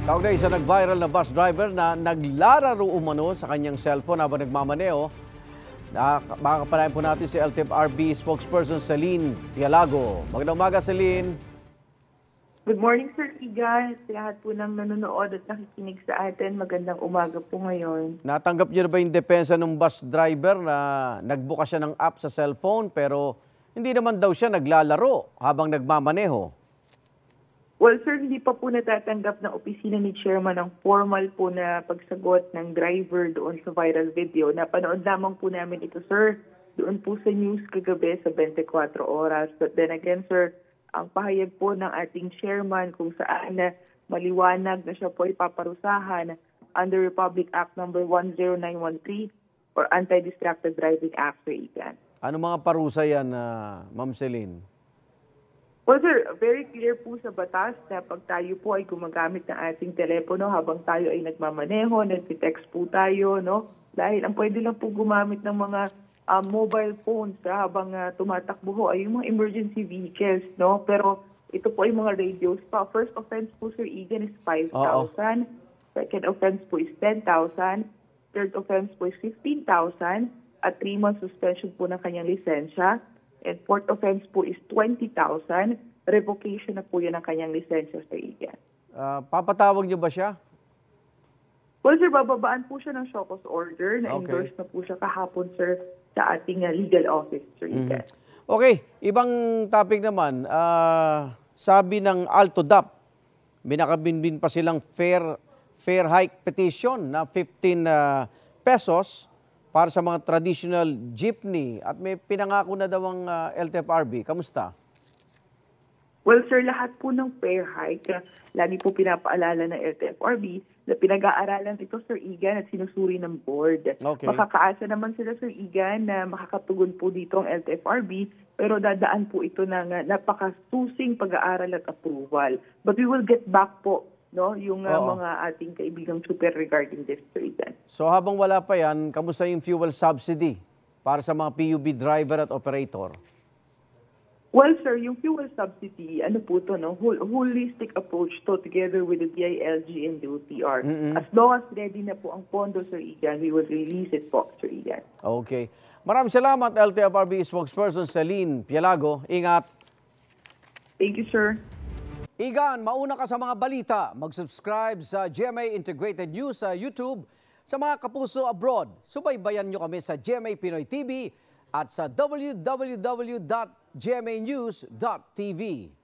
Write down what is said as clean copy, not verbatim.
Kaugnay sa nag-viral na bus driver na naglalaro umano sa kanyang cellphone habang nagmamaneho. Makakapanayan po natin si LTFRB spokesperson Celine Pialago. Magandang umaga, Celine. Good morning, Sir Igan. Sa lahat po ng nanonood at nakikinig sa atin, magandang umaga po ngayon. Natanggap niyo na ba yung depensa ng bus driver na nagbukas siya ng app sa cellphone pero hindi naman daw siya naglalaro habang nagmamaneho? Well, sir, hindi pa po natatanggap ng opisina ni Chairman ng formal po na pagsagot ng driver doon sa viral video. Napanood lamang po namin ito, sir, doon po sa news kagabi sa 24 oras. But then again, sir, ang pahayag po ng ating chairman kung saan na maliwanag na siya po ipaparusahan under Republic Act number 10913 or Anti-Distracted Driving Act, Sir Igan. Ano mga parusa yan, Ma'am Celine? Well, sir, very clear po sa batas na pag tayo po ay gumagamit ng ating telepono habang tayo ay nagmamaneho, nag-text po tayo, no? Dahil ang pwede lang po gumamit ng mga mobile phones habang tumatakbo ho ay yung mga emergency vehicles, no? Pero ito po ay mga radios pa. First offense po, Sir Igan, is 5,000. Second offense po is 10,000. Third offense po is 15,000. At 3 months suspension po ng kanyang lisensya. And fourth offense po is 20,000. Revocation na po yun ng kanyang lisensya, Sir Igan. Papatawag niyo ba siya? Well, sir, bababaan po siya ng show cause order. Na-endorse na po siya kahapon, sir, sa ating legal office, Sir Igan. Okay, ibang topic naman. Sabi ng AltoDAP, binakabinbin pa silang fair hike petition na 15 pesos para sa mga traditional jeepney at may pinangako na daw ang LTFRB. Kamusta? Well, sir, lahat po ng fair hike, lagi po pinapaalala ng LTFRB na pinag-aaralan ito, Sir Igan, at sinusuri ng board. Okay. Makakaasa naman sila, Sir Igan, na makakatugon po dito ang LTFRB, pero dadaan po ito ng napakasusing pag-aaral at approval. But we will get back po, no, yung mga ating kaibigang super regarding this, Sir Igan. So habang wala pa yan, kamusta yung fuel subsidy para sa mga PUB driver at operator? Well, sir, yung fuel subsidy, ano po ito, no? Holistic approach to together with the DILG and the OTR. As long as ready na po ang pondo, Sir Igan, we will release it po, Sir Igan. Okay. Maraming salamat, LTFRB spokesperson Celine Pialago. Ingat. Thank you, sir. Igan, mauna ka sa mga balita. Mag-subscribe sa GMA Integrated News sa YouTube. Sa mga kapuso abroad, subaybayan nyo kami sa GMA Pinoy TV at sa www.gmanews.tv.